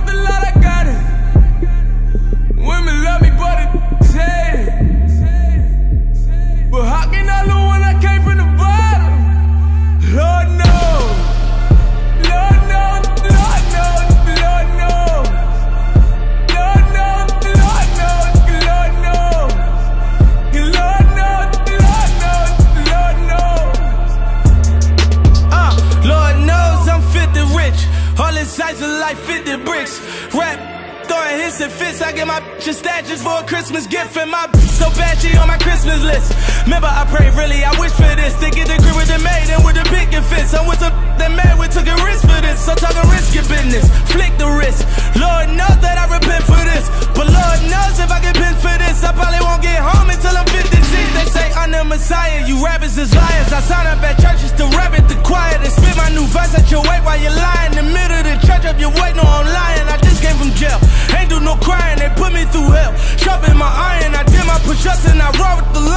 worth a lot, I got it. Women love me, but it's hate. But how can I lose when I came from the bottom? Lord knows, Lord knows, Lord knows, Lord knows, Lord knows, Lord knows, Lord knows, Lord knows, Lord knows, Lord knows. Lord knows I'm 50 rich. All his sights are like 50 bricks. Rap, throwing hits and fits. I get my bitches statues for a Christmas gift. And my bitch so bad she on my Christmas list. Remember I prayed really, I wish for this. To get the grip with the maid and with the picket fits. I'm with some that mad, we took a risk for this. So talking risky business, flick the wrist. Lord knows that I repent for this. But Lord knows if I get pinned for this, I probably won't get home until I'm 56. They say I'm the Messiah, you rappers is liars. I sign up at churches to rap at the choir. They spit my new verse at your weight while you're lying. In the middle of the church up your weight, no I'm lying. I just came from jail, ain't do no crying. They put me through hell, sharpen my iron. I did my push-ups and I roll with the